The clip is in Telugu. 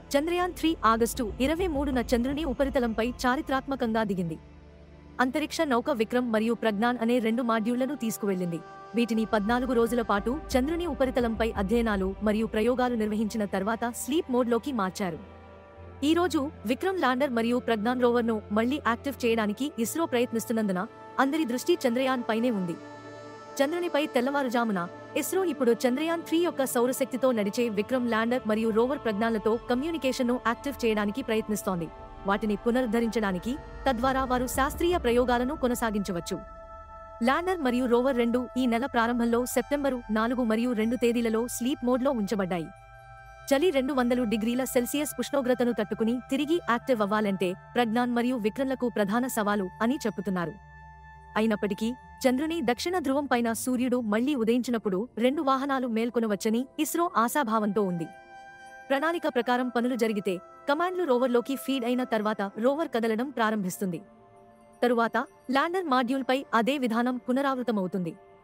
చంద్రయాన్-3 ఆగస్టు 23న చంద్రుని ఉపరితలంపై చారిత్రాత్మకంగా దిగింది. అంతరిక్ష నౌక విక్రమ్ మరియు ప్రజ్ఞాన్ అనే 2 మాడ్యూళ్లను తీసుకువెళ్లింది. వీటిని 14 రోజుల పాటు చంద్రుని ఉపరితలంపై అధ్యయనాలు మరియు ప్రయోగాలు నిర్వహించిన తర్వాత స్లీప్ మోడ్లోకి మార్చారు. ఈ రోజు విక్రమ్ ల్యాండర్ మరియు ప్రజ్ఞాన్ రోవర్ను మళ్లీ యాక్టివ్ చేయడానికి ఇస్రో ప్రయత్నిస్తున్నందున అందరి దృష్టి చంద్రయాన్ పైనే ఉంది. చంద్రునిపై తెల్లవారుజామున ఇస్రో ఇప్పుడు చంద్రయాన్-3 యొక్క సౌరశక్తితో నడిచే విక్రమ్ ల్యాండర్ మరియు రోవర్ ప్రజ్ఞాన్లతో కమ్యూనికేషన్ను యాక్టివ్ చేయడానికి ప్రయత్నిస్తోంది. వాటిని పునరుద్ధరించడానికి, తద్వారా వారు శాస్త్రీయ ప్రయోగాలను కొనసాగించవచ్చు. ల్యాండర్ మరియు రోవర్ 2 ఈ నెల ప్రారంభంలో సెప్టెంబరు 4 మరియు 2 తేదీలలో స్లీప్ మోడ్లో ఉంచబడ్డాయి. చలి 200 డిగ్రీల సెల్సియస్ ఉష్ణోగ్రతను తట్టుకుని తిరిగి యాక్టివ్ అవ్వాలంటే ప్రజ్ఞాన్ మరియు విక్రమ్లకు ప్రధాన సవాలు అని చెప్పుతున్నారు. అయినప్పటికీ చంద్రుని దక్షిణ ధ్రువం పైన సూర్యుడు మళ్లీ ఉదయించినప్పుడు 2 వాహనాలు మేల్కొనవచ్చని ఇస్రో ఆశాభావంతో ఉంది. ప్రణాళిక ప్రకారం పనులు జరిగితే కమాండ్లు రోవర్లోకి ఫీడ్ అయిన తర్వాత రోవర్ కదలడం ప్రారంభిస్తుంది. తరువాత ల్యాండర్ మాడ్యూల్పై అదే విధానం పునరావృతమవుతుంది.